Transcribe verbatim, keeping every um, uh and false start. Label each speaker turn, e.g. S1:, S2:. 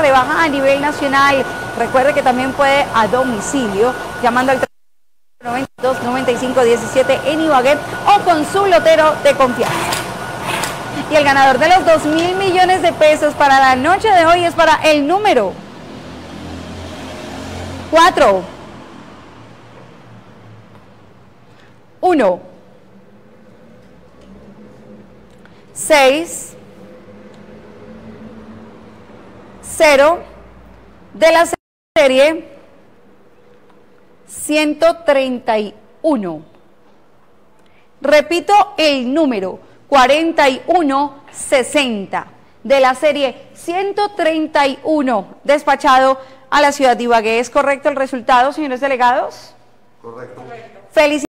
S1: rebaja a nivel nacional. Recuerde que también puede a domicilio llamando al noventa y dos, noventa y cinco, diecisiete en Ibagué o con su lotero de confianza. Y el ganador de los dos mil millones de pesos para la noche de hoy es para el número cuatro, uno, seis, cero de la serie ciento treinta y uno. Repito el número cuarenta y uno sesenta de la serie ciento treinta y uno, despachado a la ciudad de Ibagué. ¿Es correcto el resultado, señores delegados?
S2: Correcto.
S1: Felicidades.